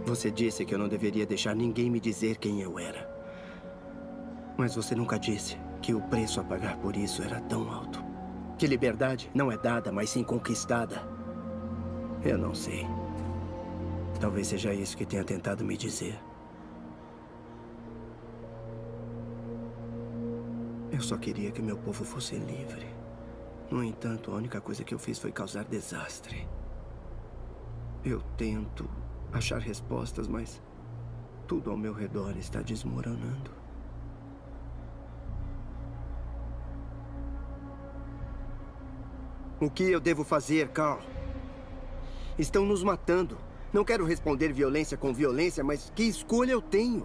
Você disse que eu não deveria deixar ninguém me dizer quem eu era. Mas você nunca disse que o preço a pagar por isso era tão alto. Que liberdade não é dada, mas sim conquistada. Eu não sei. Talvez seja isso que tenha tentado me dizer. Eu só queria que meu povo fosse livre. No entanto, a única coisa que eu fiz foi causar desastre. Eu tento achar respostas, mas tudo ao meu redor está desmoronando. O que eu devo fazer, Carl? Estão nos matando. Não quero responder violência com violência, mas que escolha eu tenho?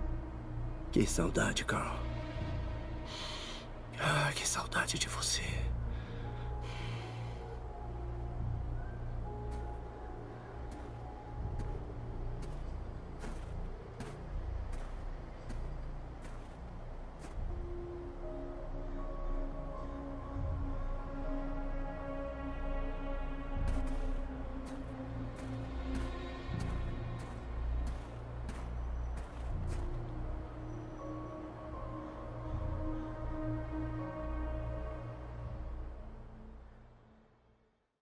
Que saudade, Carl. Ah, que saudade de você.